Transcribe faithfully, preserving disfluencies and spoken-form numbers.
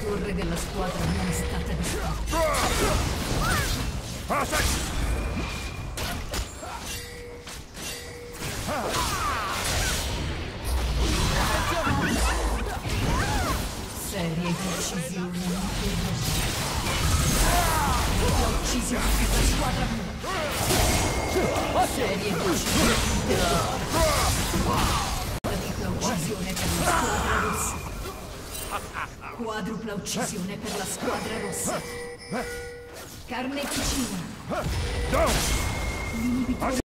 torre della squadra non è stata distrutta. Serie di uccisioni l'uccisione della squadra blu. Serie di uccisioni tripla uccisione per la squadra rossa. Quadrupla uccisione per la squadra rossa. Carneficina. L'inibitore